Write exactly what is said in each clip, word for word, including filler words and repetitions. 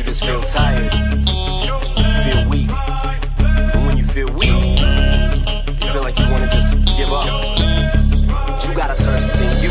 just feel tired, feel weak. And when you feel weak, you feel like you wanna just give up. But you gotta search within you.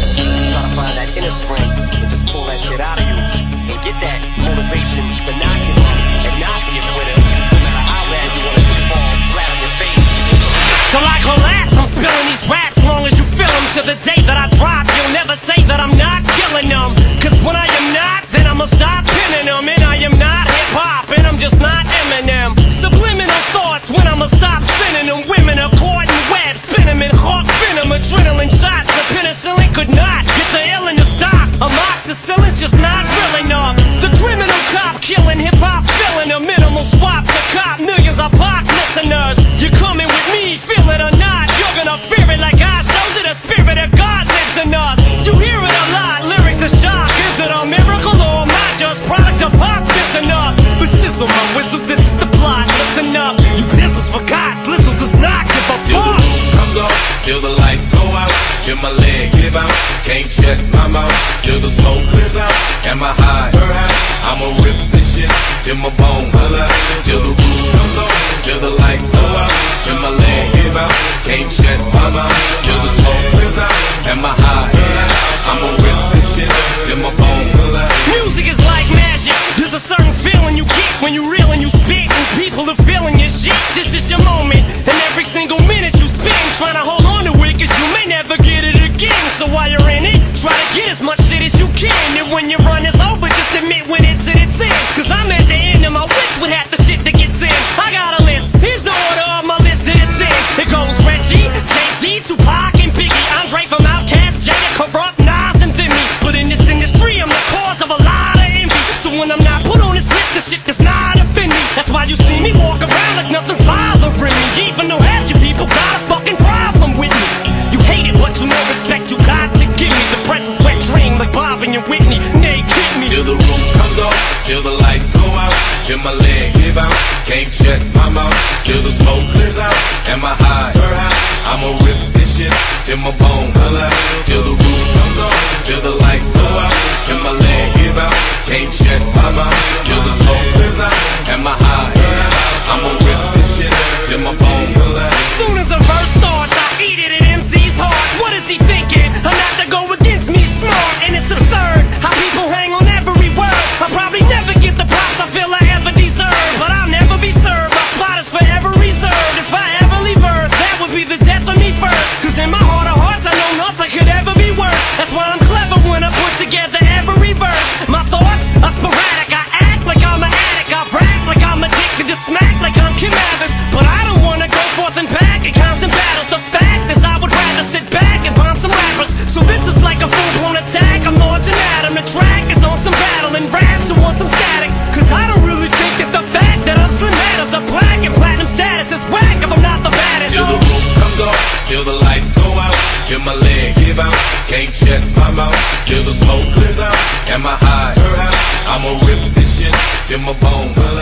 Try to find that inner strength and just pull that shit out of you. And get that motivation to not give up and not be a quitter. No matter how bad you wanna just fall flat on your face. Till I collapse, I'm spilling these raps long as you feel them. To the day that I drop, you'll never say that I'm not killing them. Cause when I am not, then I'ma stop pinning them. And I am not hip-hop, and I'm just not Eminem. Subliminal thoughts when I'ma stop spinning them. Women are caught in webs, spin them in hawk venom. Adrenaline shots, the penicillin could not get the illin to stop. Amoxicillin's just not real enough. The criminal cop killing hip-hop, filling a minimal swap to cop. Millions of pop listeners, you're coming with me, feel it or not. You're gonna fear it like I showed you. The spirit of God lives in us. You hear it a lot, lyrics to shock. Is it a miracle or am I just product of pop? Listen up, but sizzle my whistle, this is the plot. Listen up, you pistols for God, Slizzle does not give a Till fuck. the roof comes off, till the lights go out, till my leg give out, can't shut my mouth, till the smoke clears out, am I high? I'ma rip this shit till my bone holler, till the roof comes off, till the lights go out, till my leg give out, can't shut my mouth, till the smoke clears out, am I high? I'ma rip this shit till my bone holler. Music is like magic. There's a certain feeling you get when you reel and you spit, and people are feeling your shit. This is your moment, and every single minute you spend trying to hold on to it, cause you may never get it again. So while you're in it, try to get as much shit as you can. And when your run is over, just admit when it's in its end. Cause I'm at the end of my wits with half the shit that gets in. I got a list, here's the order of my list that it's in. It goes Reggie, Jay-Z, Tupac, and Biggie, Andre from Outkast, Jada, Corrupt, Nas, and Vimy. But in this industry, I'm the cause of a lot of envy. So when I'm not put on this list, the shit does not offend me. That's why you see me walk around like nothing's bothering me. Even though half you people got a fucking problem with me. You hate it, but you know respect you got to give me. The press is wet dream like Bob and your Whitney. Nay, kick me. Till the roof comes off, till the lights go out, till my leg give out, can't shut my mouth, till the smoke clears out, am I high? I'ma rip this shit till my bone holler, till the roof comes off, till the lights go out, till my leg give out, can't shut my mouth, till the smoke clears out, am I high? I'ma rip this shit till my bone holler. Soon as a verse starts, I eat it in M C's heart. What is he thinking? I'm not to go against me, smart, and it's absurd how people hang on every word. I'll probably never get the props I feel I ever deserve, but I'll never be served. My spot is forever reserved. If I ever leave Earth, that would be the death of me first. Cause in my heart of hearts, I know nothing could ever be worse. That's why I'm clever when I put together every verse. My thoughts are sporadic. I act like I'm an addict. I rap like I'm addicted to smack like I'm Kim Mathers. But I don't wanna go forth and back in constant battles. The fact is I would rather sit back and bomb some rappers. So this is like a full-blown attack. I'm launching at 'em. The track is on some battle and raps who want some static. Cause I don't really think that the fact that I'm Slim matters. A black and platinum status is whack if I'm not the baddest. Till the roof comes off, till the lights go out, till my leg give out, can't shut my mouth, till the smoke clears out, am I high? I'ma rip this shit till my bone holler.